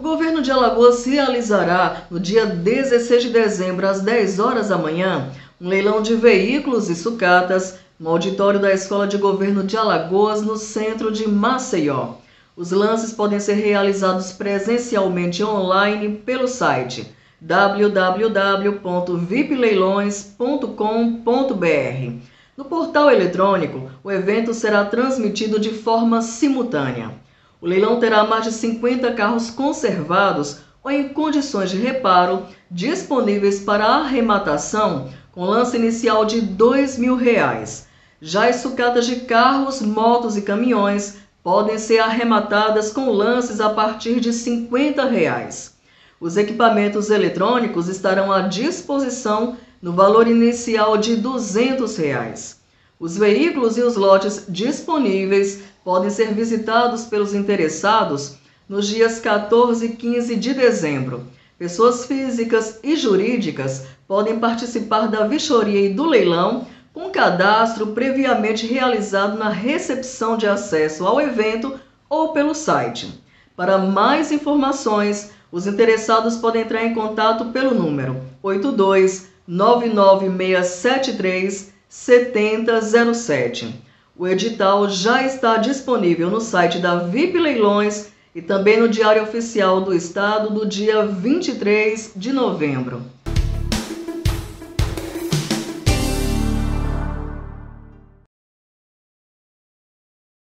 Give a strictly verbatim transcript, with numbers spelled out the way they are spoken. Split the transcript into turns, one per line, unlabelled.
governo de Alagoas realizará, no dia dezesseis de dezembro, às dez horas da manhã, um leilão de veículos e sucatas no auditório da Escola de Governo de Alagoas, no centro de Maceió. Os lances podem ser realizados presencialmente online pelo site w w w ponto vip leilões ponto com ponto b r. No portal eletrônico, o evento será transmitido de forma simultânea. O leilão terá mais de cinquenta carros conservados ou em condições de reparo, disponíveis para arrematação, com lance inicial de dois mil reais. Já as sucatas de carros, motos e caminhões podem ser arrematadas com lances a partir de cinquenta reais. Os equipamentos eletrônicos estarão à disposição no valor inicial de duzentos reais. Os veículos e os lotes disponíveis podem ser visitados pelos interessados nos dias quatorze e quinze de dezembro. Pessoas físicas e jurídicas podem participar da vistoria e do leilão com cadastro previamente realizado na recepção de acesso ao evento ou pelo site. Para mais informações, os interessados podem entrar em contato pelo número oito dois nove nove seis sete três sete zero zero sete. O edital já está disponível no site da V I P Leilões e também no Diário Oficial do Estado do dia vinte e três de novembro.